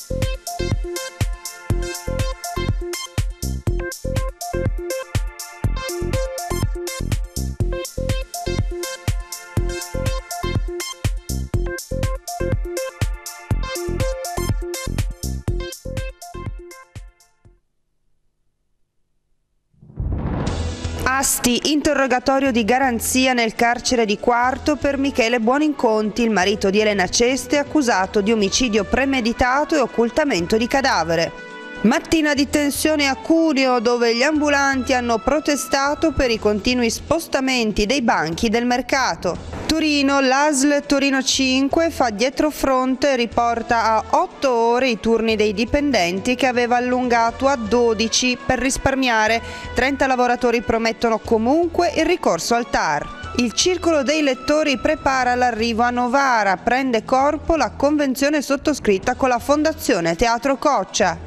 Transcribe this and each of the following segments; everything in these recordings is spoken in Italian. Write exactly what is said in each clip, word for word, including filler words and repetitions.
Asti, interrogatorio di garanzia nel carcere di Quarto per Michele Buoninconti, il marito di Elena Ceste, accusato di omicidio premeditato e occultamento di cadavere. Mattina di tensione a Cuneo, dove gli ambulanti hanno protestato per i continui spostamenti dei banchi del mercato. Torino, l'A S L Torino cinque fa dietrofront e riporta a otto ore i turni dei dipendenti che aveva allungato a dodici per risparmiare. trenta lavoratori promettono comunque il ricorso al T A R. Il Circolo dei Lettori prepara l'arrivo a Novara, prende corpo la convenzione sottoscritta con la Fondazione Teatro Coccia.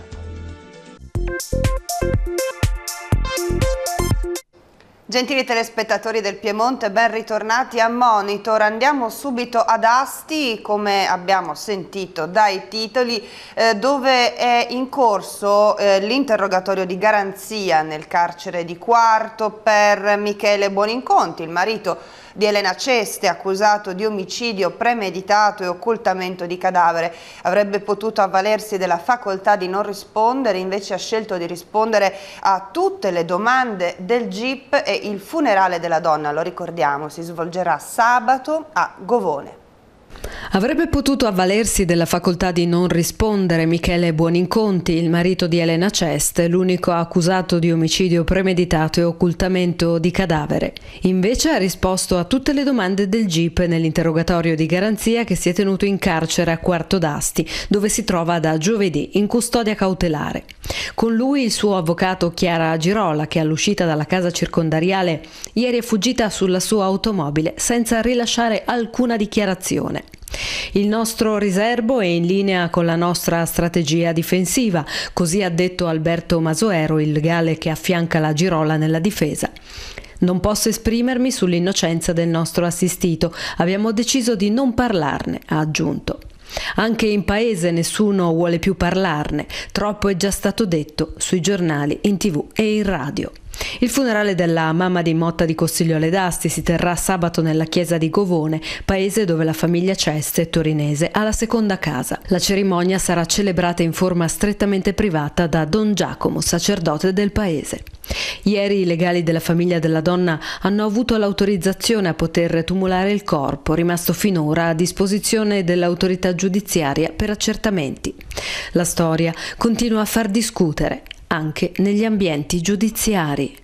Gentili telespettatori del Piemonte, ben ritornati a Monitor. Andiamo subito ad Asti, come abbiamo sentito dai titoli, eh, dove è in corso eh, l'interrogatorio di garanzia nel carcere di Quarto per Michele Buoninconti, il marito di Elena Ceste, accusato di omicidio premeditato e occultamento di cadavere. Avrebbe potuto avvalersi della facoltà di non rispondere, invece ha scelto di rispondere a tutte le domande del G I P e il funerale della donna, lo ricordiamo, si svolgerà sabato a Govone. Avrebbe potuto avvalersi della facoltà di non rispondere Michele Buoninconti, il marito di Elena Ceste, l'unico accusato di omicidio premeditato e occultamento di cadavere. Invece ha risposto a tutte le domande del G I P nell'interrogatorio di garanzia che si è tenuto in carcere a Quarto d'Asti, dove si trova da giovedì in custodia cautelare. Con lui il suo avvocato Chiara Girola, che all'uscita dalla casa circondariale ieri è fuggita sulla sua automobile senza rilasciare alcuna dichiarazione. Il nostro riservo è in linea con la nostra strategia difensiva, così ha detto Alberto Masoero, il legale che affianca la Girola nella difesa. Non posso esprimermi sull'innocenza del nostro assistito, abbiamo deciso di non parlarne, ha aggiunto. Anche in paese nessuno vuole più parlarne, troppo è già stato detto sui giornali, in tv e in radio. Il funerale della mamma di Motta di Costigliole d'Asti si terrà sabato nella chiesa di Govone, paese dove la famiglia Ceste torinese ha la seconda casa. La cerimonia sarà celebrata in forma strettamente privata da Don Giacomo, sacerdote del paese. Ieri i legali della famiglia della donna hanno avuto l'autorizzazione a poter tumulare il corpo, rimasto finora a disposizione dell'autorità giudiziaria per accertamenti. La storia continua a far discutere anche negli ambienti giudiziari.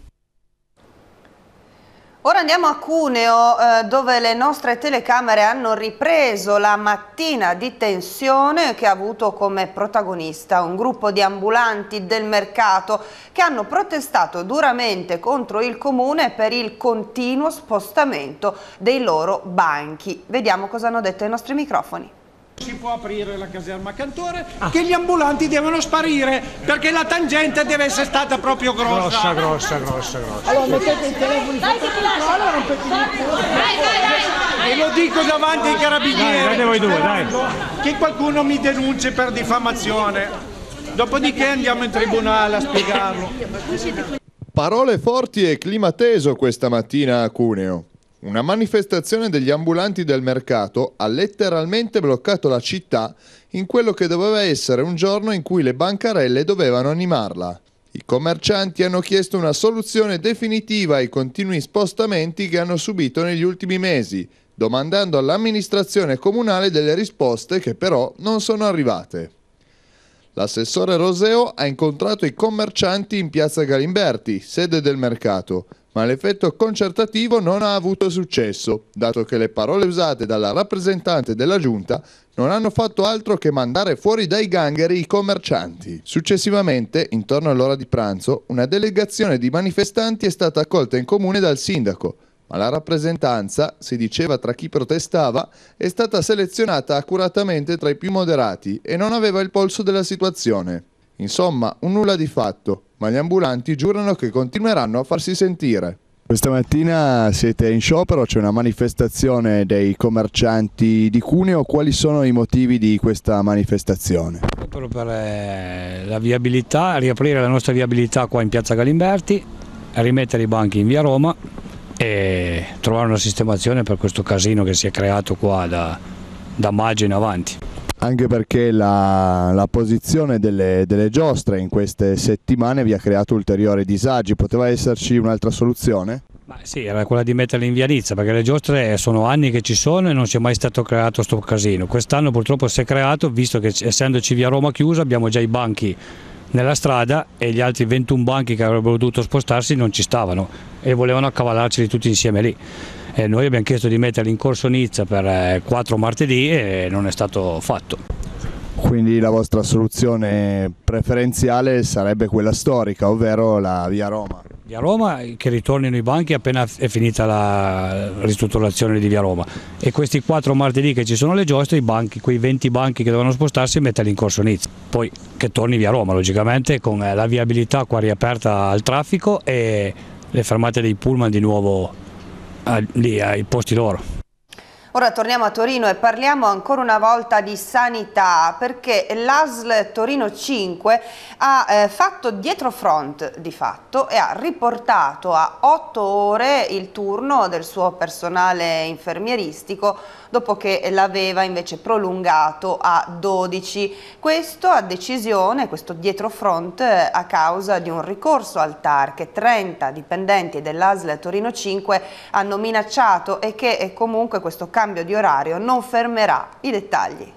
Ora andiamo a Cuneo, eh, dove le nostre telecamere hanno ripreso la mattina di tensione che ha avuto come protagonista un gruppo di ambulanti del mercato che hanno protestato duramente contro il comune per il continuo spostamento dei loro banchi. Vediamo cosa hanno detto ai nostri microfoni. Si può aprire la caserma Cantore, ah. che gli ambulanti devono sparire perché la tangente deve essere stata proprio grossa. Grossa, grossa, grossa, grossa. Allora mettete i telefoni sotto controllo e rompete il culo. E lo dico davanti ai carabinieri. Dai, voi due, dai. Che qualcuno mi denunci per diffamazione. Dopodiché andiamo in tribunale a spiegarlo. Parole forti e clima teso questa mattina a Cuneo. Una manifestazione degli ambulanti del mercato ha letteralmente bloccato la città in quello che doveva essere un giorno in cui le bancarelle dovevano animarla. I commercianti hanno chiesto una soluzione definitiva ai continui spostamenti che hanno subito negli ultimi mesi, domandando all'amministrazione comunale delle risposte che però non sono arrivate. L'assessore Roseo ha incontrato i commercianti in piazza Galimberti, sede del mercato, ma l'effetto concertativo non ha avuto successo, dato che le parole usate dalla rappresentante della giunta non hanno fatto altro che mandare fuori dai gangheri i commercianti. Successivamente, intorno all'ora di pranzo, una delegazione di manifestanti è stata accolta in comune dal sindaco, ma la rappresentanza, si diceva tra chi protestava, è stata selezionata accuratamente tra i più moderati e non aveva il polso della situazione. Insomma, un nulla di fatto, ma gli ambulanti giurano che continueranno a farsi sentire. Questa mattina siete in sciopero, c'è una manifestazione dei commercianti di Cuneo. Quali sono i motivi di questa manifestazione? Per per eh, la viabilità, riaprire la nostra viabilità qua in piazza Galimberti, rimettere i banchi in via Roma e trovare una sistemazione per questo casino che si è creato qua da, da maggio in avanti. Anche perché la, la posizione delle, delle giostre in queste settimane vi ha creato ulteriori disagi, poteva esserci un'altra soluzione? Ma sì, era quella di metterle in via Nizza, perché le giostre sono anni che ci sono e non si è mai stato creato sto casino. Quest'anno purtroppo si è creato, visto che essendoci via Roma chiusa abbiamo già i banchi nella strada e gli altri ventuno banchi che avrebbero dovuto spostarsi non ci stavano e volevano accavallarceli tutti insieme lì. E noi abbiamo chiesto di metterli in corso Nizza per quattro martedì e non è stato fatto. Quindi la vostra soluzione preferenziale sarebbe quella storica, ovvero la via Roma? Via Roma, che ritornino i banchi appena è finita la ristrutturazione di via Roma, e questi quattro martedì che ci sono le giostre, i banchi, quei venti banchi che devono spostarsi, metterli in corso Nizza. Poi che torni via Roma logicamente, con la viabilità qua riaperta al traffico e le fermate dei pullman di nuovo lì ai posti loro. Ora torniamo a Torino e parliamo ancora una volta di sanità, perché l'A S L Torino cinque ha eh, fatto dietrofront di fatto e ha riportato a otto ore il turno del suo personale infermieristico dopo che l'aveva invece prolungato a dodici. Questo a decisione, questo dietrofront a causa di un ricorso al T A R che trenta dipendenti dell'A S L Torino cinque hanno minacciato e che comunque questo cambio di orario non fermerà. I dettagli.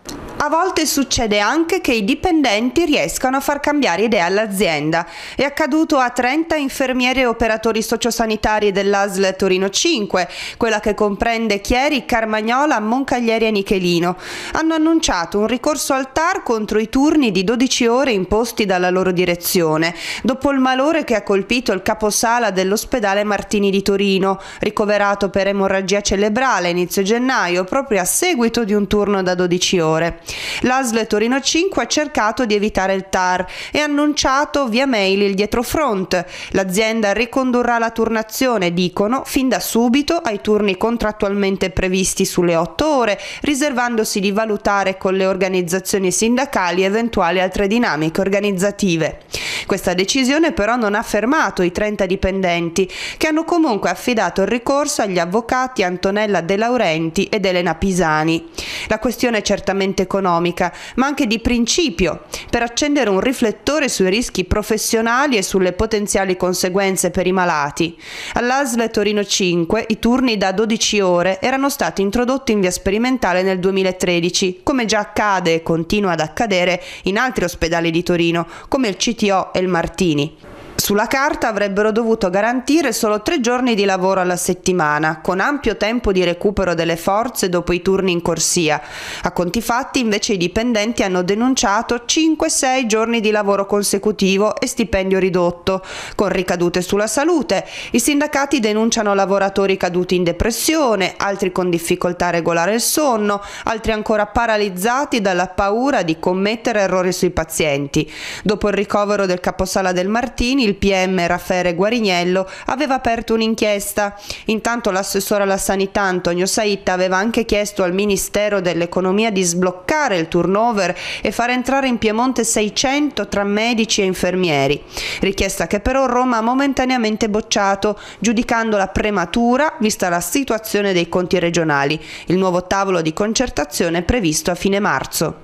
A volte succede anche che i dipendenti riescano a far cambiare idea all'azienda. È accaduto a trenta infermieri e operatori sociosanitari dell'A S L Torino cinque, quella che comprende Chieri, Carmagnola, Moncaglieri e Nichelino. Hanno annunciato un ricorso al T A R contro i turni di dodici ore imposti dalla loro direzione, dopo il malore che ha colpito il caposala dell'ospedale Martini di Torino, ricoverato per emorragia cerebrale a inizio gennaio, proprio a seguito di un turno da dodici ore. L'A S L Torino cinque ha cercato di evitare il T A R e ha annunciato via mail il dietrofront. L'azienda ricondurrà la turnazione, dicono, fin da subito ai turni contrattualmente previsti sulle otto ore, riservandosi di valutare con le organizzazioni sindacali eventuali altre dinamiche organizzative. Questa decisione però non ha fermato i trenta dipendenti, che hanno comunque affidato il ricorso agli avvocati Antonella De Laurenti ed Elena Pisani. La questione è certamente economica, ma anche di principio, per accendere un riflettore sui rischi professionali e sulle potenziali conseguenze per i malati. All'A S L Torino cinque i turni da dodici ore erano stati introdotti in via sperimentale nel duemilatredici, come già accade e continua ad accadere in altri ospedali di Torino, come il C T O e il Martini. Sulla carta avrebbero dovuto garantire solo tre giorni di lavoro alla settimana, con ampio tempo di recupero delle forze dopo i turni in corsia. A conti fatti invece i dipendenti hanno denunciato cinque sei giorni di lavoro consecutivo e stipendio ridotto, con ricadute sulla salute. I sindacati denunciano lavoratori caduti in depressione, altri con difficoltà a regolare il sonno, altri ancora paralizzati dalla paura di commettere errori sui pazienti. Dopo il ricovero del caposala del Martini, il P M Raffaele Guarignello aveva aperto un'inchiesta. Intanto l'assessore alla sanità Antonio Saitta aveva anche chiesto al Ministero dell'Economia di sbloccare il turnover e far entrare in Piemonte seicento tra medici e infermieri, richiesta che però Roma ha momentaneamente bocciato, giudicandola prematura vista la situazione dei conti regionali. Il nuovo tavolo di concertazione è previsto a fine marzo.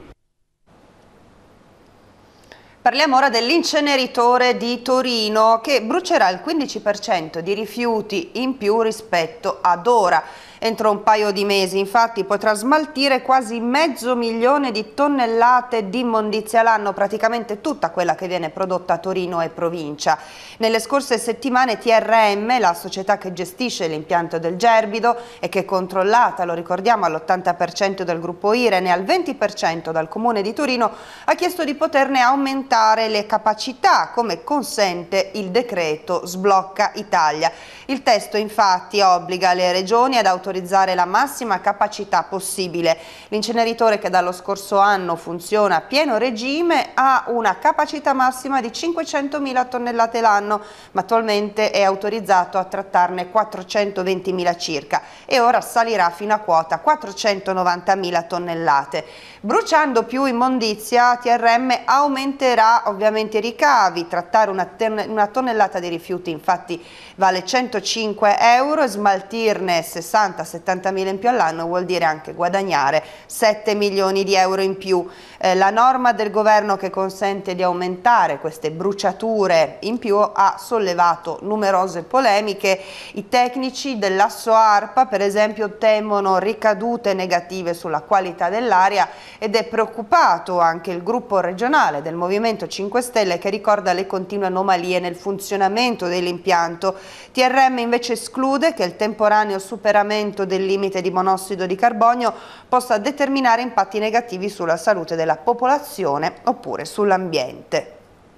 Parliamo ora dell'inceneritore di Torino che brucerà il quindici per cento di rifiuti in più rispetto ad ora. Entro un paio di mesi, infatti, potrà smaltire quasi mezzo milione di tonnellate di immondizia l'anno, praticamente tutta quella che viene prodotta a Torino e provincia. Nelle scorse settimane T R M, la società che gestisce l'impianto del Gerbido e che è controllata, lo ricordiamo, all'ottanta per cento dal gruppo Irene e al venti per cento dal comune di Torino, ha chiesto di poterne aumentare le capacità, come consente il decreto Sblocca Italia. Il testo infatti obbliga le regioni ad autorizzare autorizzare la massima capacità possibile. L'inceneritore, che dallo scorso anno funziona a pieno regime, ha una capacità massima di cinquecentomila tonnellate l'anno, ma attualmente è autorizzato a trattarne quattrocentoventimila circa e ora salirà fino a quota quattrocentonovantamila tonnellate. Bruciando più immondizia, T R M aumenterà ovviamente i ricavi. Trattare una, una tonnellata di rifiuti infatti vale centocinque euro e smaltirne sessanta settanta mila in più all'anno vuol dire anche guadagnare sette milioni di euro in più. Eh, la norma del governo che consente di aumentare queste bruciature in più ha sollevato numerose polemiche. I tecnici dell'Asso ARPA, per esempio, temono ricadute negative sulla qualità dell'aria ed è preoccupato anche il gruppo regionale del Movimento cinque Stelle, che ricorda le continue anomalie nel funzionamento dell'impianto. T R M invece esclude che il temporaneo superamento del limite di monossido di carbonio possa determinare impatti negativi sulla salute della popolazione oppure sull'ambiente.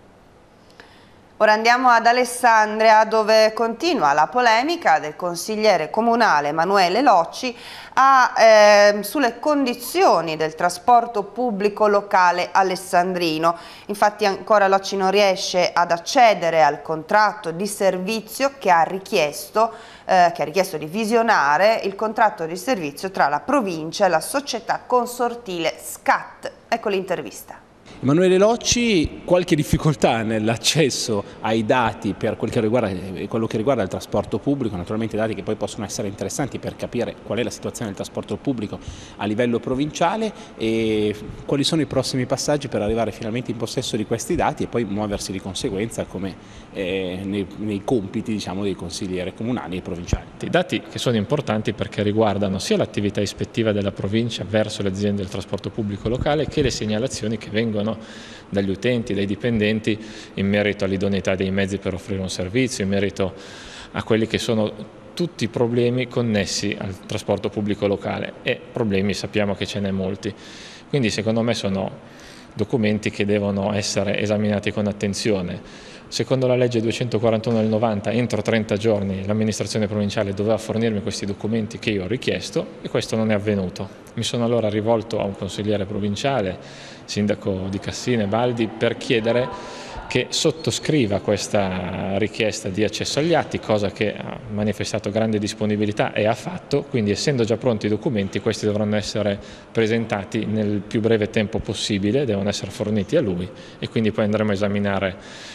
Ora andiamo ad Alessandria, dove continua la polemica del consigliere comunale Emanuele Locci a, eh, sulle condizioni del trasporto pubblico locale alessandrino. Infatti ancora Locci non riesce ad accedere al contratto di servizio che ha richiesto, eh, che ha richiesto di visionare il contratto di servizio tra la provincia e la società consortile S C A T. Ecco l'intervista. Emanuele Locci, qualche difficoltà nell'accesso ai dati per quel che riguarda, quello che riguarda il trasporto pubblico, naturalmente dati che poi possono essere interessanti per capire qual è la situazione del trasporto pubblico a livello provinciale e quali sono i prossimi passaggi per arrivare finalmente in possesso di questi dati e poi muoversi di conseguenza come eh, nei, nei compiti, diciamo, dei consiglieri comunali e provinciali. I dati che sono importanti perché riguardano sia l'attività ispettiva della provincia verso le aziende del trasporto pubblico locale che le segnalazioni che vengono dagli utenti, dai dipendenti in merito all'idoneità dei mezzi per offrire un servizio, in merito a quelli che sono tutti i problemi connessi al trasporto pubblico locale e problemi sappiamo che ce n'è molti. Quindi secondo me sono documenti che devono essere esaminati con attenzione. Secondo la legge duecentoquarantuno del novanta, entro trenta giorni l'amministrazione provinciale doveva fornirmi questi documenti che io ho richiesto e questo non è avvenuto. Mi sono allora rivolto a un consigliere provinciale, sindaco di Cassina Baldi, per chiedere che sottoscriva questa richiesta di accesso agli atti, cosa che ha manifestato grande disponibilità e ha fatto, quindi essendo già pronti i documenti questi dovranno essere presentati nel più breve tempo possibile, devono essere forniti a lui e quindi poi andremo a esaminare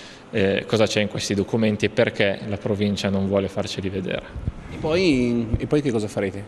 Eh, cosa c'è in questi documenti e perché la provincia non vuole farceli vedere. E poi, e poi che cosa farete?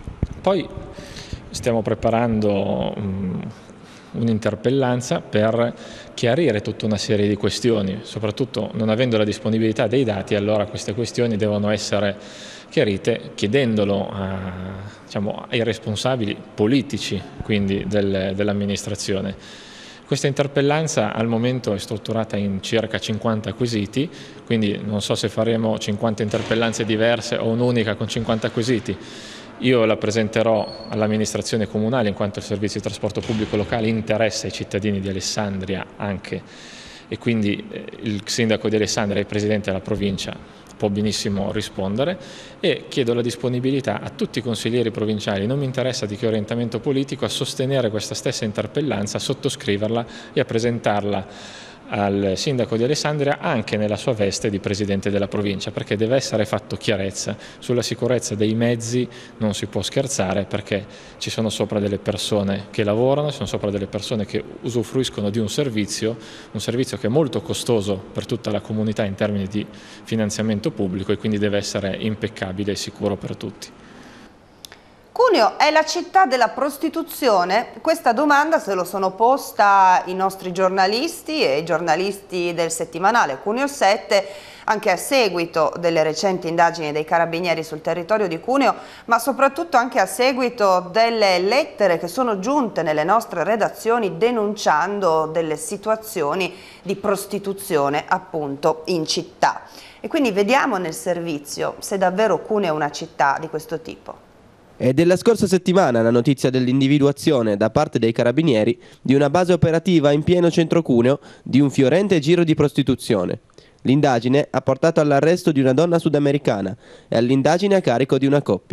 Poi stiamo preparando um, un'interpellanza per chiarire tutta una serie di questioni, soprattutto non avendo la disponibilità dei dati, allora queste questioni devono essere chiarite chiedendolo a, diciamo, ai responsabili politici quindi del, dell'amministrazione. Questa interpellanza al momento è strutturata in circa cinquanta quesiti, quindi non so se faremo cinquanta interpellanze diverse o un'unica con cinquanta quesiti. Io la presenterò all'amministrazione comunale in quanto il servizio di trasporto pubblico locale interessa i cittadini di Alessandria anche e quindi il sindaco di Alessandria e il presidente della provincia può benissimo rispondere e chiedo la disponibilità a tutti i consiglieri provinciali, non mi interessa di che orientamento politico, a sostenere questa stessa interpellanza, a sottoscriverla e a presentarla al sindaco di Alessandria anche nella sua veste di presidente della provincia, perché deve essere fatto chiarezza sulla sicurezza dei mezzi, non si può scherzare perché ci sono sopra delle persone che lavorano, ci sono sopra delle persone che usufruiscono di un servizio, un servizio che è molto costoso per tutta la comunità in termini di finanziamento pubblico e quindi deve essere impeccabile e sicuro per tutti. Cuneo è la città della prostituzione? Questa domanda se lo sono posta i nostri giornalisti e i giornalisti del settimanale Cuneo sette anche a seguito delle recenti indagini dei carabinieri sul territorio di Cuneo, ma soprattutto anche a seguito delle lettere che sono giunte nelle nostre redazioni denunciando delle situazioni di prostituzione appunto in città. E quindi vediamo nel servizio se davvero Cuneo è una città di questo tipo. È della scorsa settimana la notizia dell'individuazione da parte dei carabinieri di una base operativa in pieno centro Cuneo di un fiorente giro di prostituzione. L'indagine ha portato all'arresto di una donna sudamericana e all'indagine a carico di una coppia.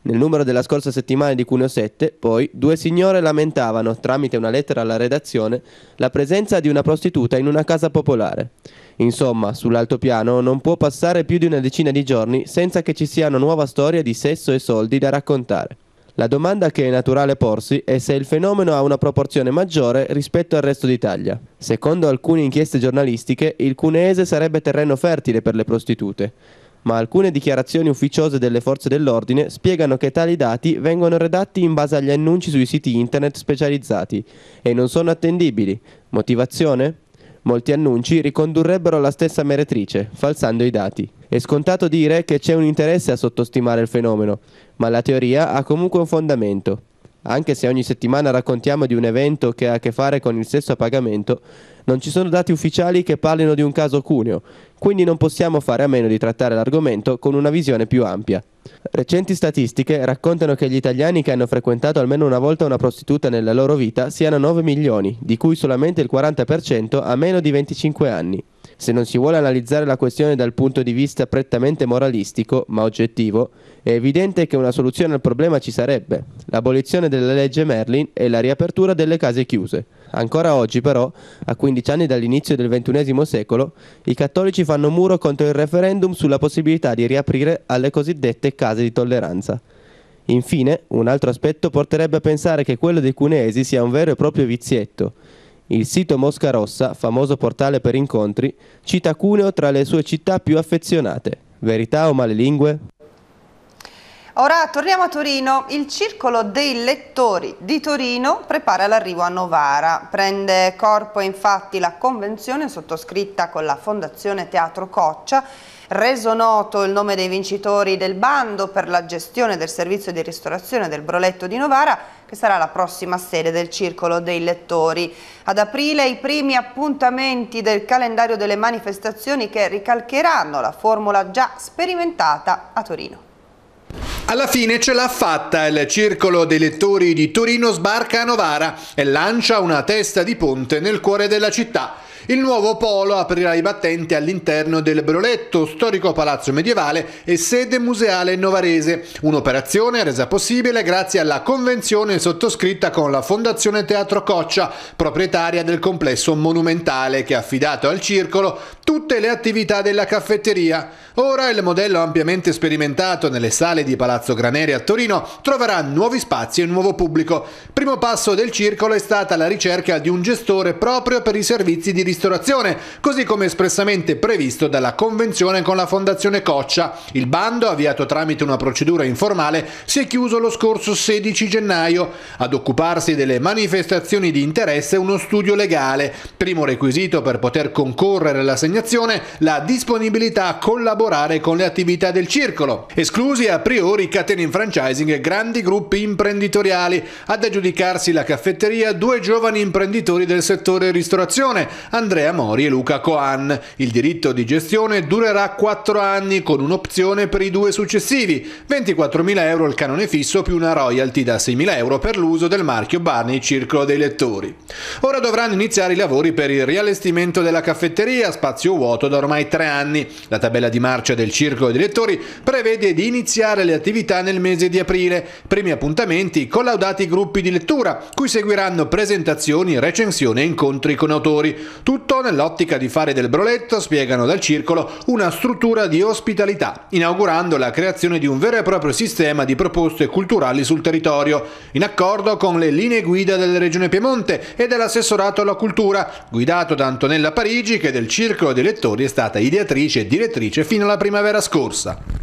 Nel numero della scorsa settimana di Cuneo sette, poi, due signore lamentavano, tramite una lettera alla redazione, la presenza di una prostituta in una casa popolare. Insomma, sull'altopiano non può passare più di una decina di giorni senza che ci sia una nuova storia di sesso e soldi da raccontare. La domanda che è naturale porsi è se il fenomeno ha una proporzione maggiore rispetto al resto d'Italia. Secondo alcune inchieste giornalistiche, il cuneese sarebbe terreno fertile per le prostitute, ma alcune dichiarazioni ufficiose delle forze dell'ordine spiegano che tali dati vengono redatti in base agli annunci sui siti internet specializzati e non sono attendibili. Motivazione? Molti annunci ricondurrebbero alla stessa meretrice, falsando i dati. È scontato dire che c'è un interesse a sottostimare il fenomeno, ma la teoria ha comunque un fondamento. Anche se ogni settimana raccontiamo di un evento che ha a che fare con il sesso a pagamento, non ci sono dati ufficiali che parlino di un caso Cuneo, quindi non possiamo fare a meno di trattare l'argomento con una visione più ampia. Recenti statistiche raccontano che gli italiani che hanno frequentato almeno una volta una prostituta nella loro vita siano nove milioni, di cui solamente il quaranta per cento ha meno di venticinque anni. Se non si vuole analizzare la questione dal punto di vista prettamente moralistico, ma oggettivo, è evidente che una soluzione al problema ci sarebbe: l'abolizione della legge Merlin e la riapertura delle case chiuse. Ancora oggi, però, a quindici anni dall'inizio del ventunesimo secolo, i cattolici fanno muro contro il referendum sulla possibilità di riaprire alle cosiddette case di tolleranza. Infine, un altro aspetto porterebbe a pensare che quello dei cuneesi sia un vero e proprio vizietto. Il sito Mosca Rossa, famoso portale per incontri, cita Cuneo tra le sue città più affezionate. Verità o malelingue? Ora torniamo a Torino. Il Circolo dei Lettori di Torino prepara l'arrivo a Novara. Prende corpo infatti la convenzione sottoscritta con la Fondazione Teatro Coccia. Reso noto il nome dei vincitori del bando per la gestione del servizio di ristorazione del Broletto di Novara, che sarà la prossima sede del Circolo dei Lettori. Ad aprile i primi appuntamenti del calendario delle manifestazioni che ricalcheranno la formula già sperimentata a Torino. Alla fine ce l'ha fatta, il Circolo dei Lettori di Torino sbarca a Novara e lancia una testa di ponte nel cuore della città. Il nuovo polo aprirà i battenti all'interno del Broletto, storico palazzo medievale e sede museale novarese, un'operazione resa possibile grazie alla convenzione sottoscritta con la Fondazione Teatro Coccia, proprietaria del complesso monumentale, che ha affidato al circolo tutte le attività della caffetteria. Ora il modello ampiamente sperimentato nelle sale di Palazzo Graneri a Torino troverà nuovi spazi e nuovo pubblico. Primo passo del circolo è stata la ricerca di un gestore proprio per i servizi di ristorazione, così come espressamente previsto dalla convenzione con la Fondazione Coccia. Il bando, avviato tramite una procedura informale, si è chiuso lo scorso sedici gennaio. Ad occuparsi delle manifestazioni di interesse uno studio legale. Primo requisito per poter concorrere all'assegnazione, la disponibilità a collaborare con le attività del circolo. Esclusi a priori catene in franchising e grandi gruppi imprenditoriali. Ad aggiudicarsi la caffetteria due giovani imprenditori del settore ristorazione, Andrea Mori e Luca Coan. Il diritto di gestione durerà quattro anni con un'opzione per i due successivi, ventiquattromila euro il canone fisso più una royalty da seimila euro per l'uso del marchio Barney Circolo dei Lettori. Ora dovranno iniziare i lavori per il riallestimento della caffetteria, spazio vuoto da ormai tre anni. La tabella di marcia del Circolo dei Lettori prevede di iniziare le attività nel mese di aprile. Primi appuntamenti, collaudati gruppi di lettura, cui seguiranno presentazioni, recensioni e incontri con autori. Tutto nell'ottica di fare del Broletto, spiegano dal circolo, una struttura di ospitalità, inaugurando la creazione di un vero e proprio sistema di proposte culturali sul territorio, in accordo con le linee guida della Regione Piemonte e dell'assessorato alla cultura, guidato da Antonella Parigi, che del Circolo dei Lettori è stata ideatrice e direttrice fino alla primavera scorsa.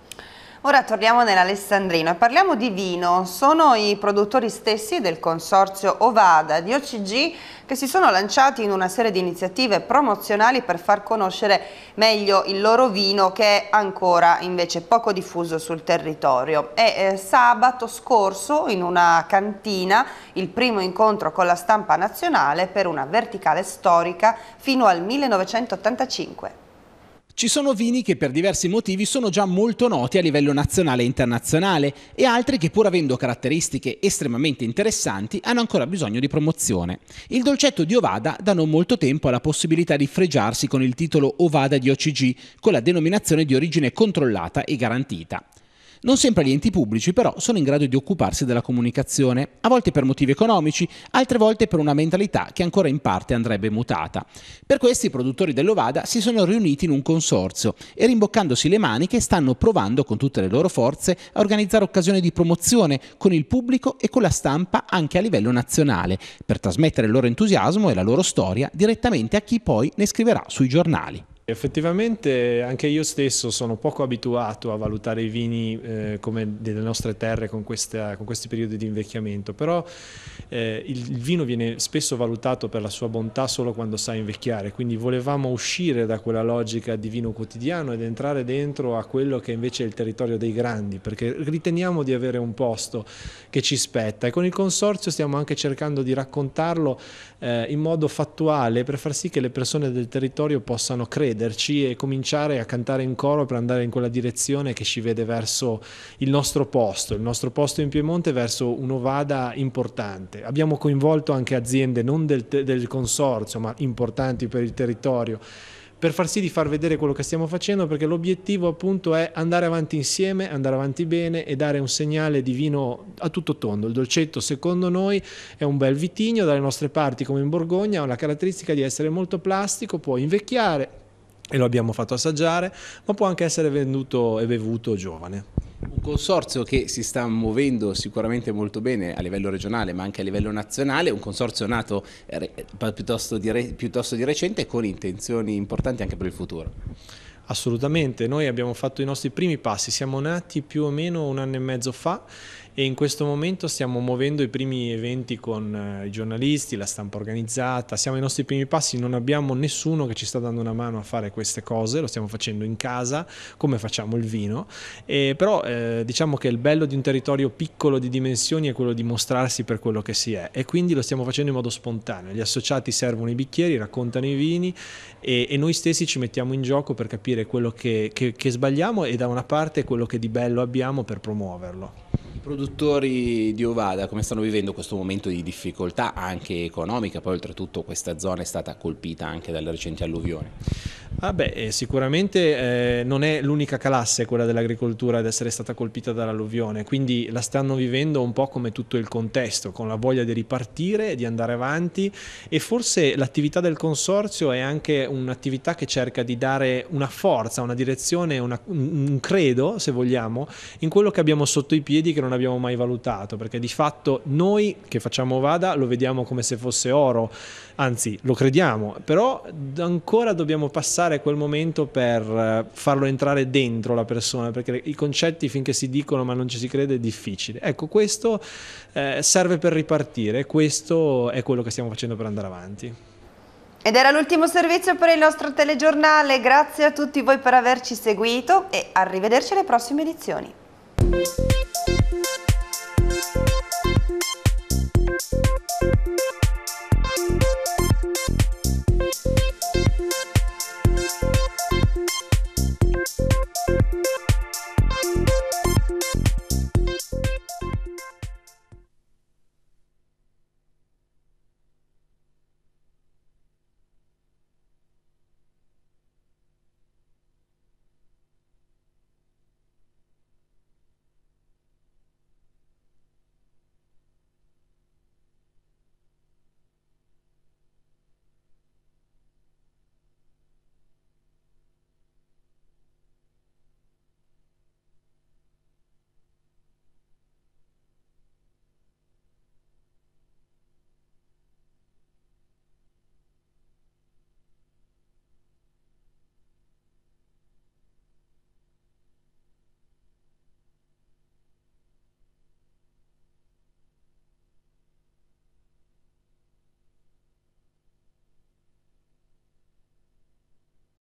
Ora torniamo nell'Alessandrino e parliamo di vino. Sono i produttori stessi del consorzio Ovada di O C G che si sono lanciati in una serie di iniziative promozionali per far conoscere meglio il loro vino, che è ancora invece poco diffuso sul territorio. E eh, sabato scorso in una cantina il primo incontro con la stampa nazionale per una verticale storica fino al millenovecentottantacinque. Ci sono vini che per diversi motivi sono già molto noti a livello nazionale e internazionale e altri che, pur avendo caratteristiche estremamente interessanti, hanno ancora bisogno di promozione. Il dolcetto di Ovada da non molto tempo ha la possibilità di fregiarsi con il titolo Ovada di O C G, con la denominazione di origine controllata e garantita. Non sempre gli enti pubblici però sono in grado di occuparsi della comunicazione, a volte per motivi economici, altre volte per una mentalità che ancora in parte andrebbe mutata. Per questo i produttori dell'Ovada si sono riuniti in un consorzio e, rimboccandosi le maniche, stanno provando con tutte le loro forze a organizzare occasioni di promozione con il pubblico e con la stampa anche a livello nazionale, per trasmettere il loro entusiasmo e la loro storia direttamente a chi poi ne scriverà sui giornali. Effettivamente anche io stesso sono poco abituato a valutare i vini eh, come delle nostre terre con, questa, con questi periodi di invecchiamento, però eh, il, il vino viene spesso valutato per la sua bontà solo quando sa invecchiare, quindi volevamo uscire da quella logica di vino quotidiano ed entrare dentro a quello che invece è il territorio dei grandi, perché riteniamo di avere un posto che ci spetta e con il consorzio stiamo anche cercando di raccontarlo eh, in modo fattuale per far sì che le persone del territorio possano credere e cominciare a cantare in coro per andare in quella direzione che ci vede verso il nostro posto, il nostro posto in Piemonte verso un'Ovada importante. Abbiamo coinvolto anche aziende non del, del consorzio ma importanti per il territorio per far sì di far vedere quello che stiamo facendo, perché l'obiettivo appunto è andare avanti insieme, andare avanti bene e dare un segnale di vino a tutto tondo. Il dolcetto secondo noi è un bel vitigno, dalle nostre parti come in Borgogna ha la caratteristica di essere molto plastico, può invecchiare e lo abbiamo fatto assaggiare, ma può anche essere venduto e bevuto giovane. Un consorzio che si sta muovendo sicuramente molto bene a livello regionale ma anche a livello nazionale, un consorzio nato piuttosto di, piuttosto di recente con intenzioni importanti anche per il futuro. Assolutamente, noi abbiamo fatto i nostri primi passi, siamo nati più o meno un anno e mezzo fa e in questo momento stiamo muovendo i primi eventi con eh, i giornalisti, la stampa organizzata, siamo ai nostri primi passi, non abbiamo nessuno che ci sta dando una mano a fare queste cose, lo stiamo facendo in casa come facciamo il vino, e però eh, diciamo che il bello di un territorio piccolo di dimensioni è quello di mostrarsi per quello che si è e quindi lo stiamo facendo in modo spontaneo, gli associati servono i bicchieri, raccontano i vini e, e noi stessi ci mettiamo in gioco per capire quello che, che, che sbagliamo e da una parte quello che di bello abbiamo per promuoverlo. I produttori di Ovada come stanno vivendo questo momento di difficoltà anche economica, poi oltretutto questa zona è stata colpita anche dalle recenti alluvioni? Ah beh, eh, sicuramente eh, non è l'unica classe quella dell'agricoltura ad essere stata colpita dall'alluvione, quindi la stanno vivendo un po' come tutto il contesto, con la voglia di ripartire, di andare avanti e forse l'attività del consorzio è anche un'attività che cerca di dare una forza, una direzione, una, un credo, se vogliamo, in quello che abbiamo sotto i piedi che non abbiamo mai valutato, perché di fatto noi che facciamo Ovada lo vediamo come se fosse oro, anzi lo crediamo, però ancora dobbiamo passare quel momento per farlo entrare dentro la persona, perché i concetti finché si dicono ma non ci si crede è difficile. Ecco, questo eh, serve per ripartire, questo è quello che stiamo facendo per andare avanti. Ed era l'ultimo servizio per il nostro telegiornale, grazie a tutti voi per averci seguito e arrivederci alle prossime edizioni.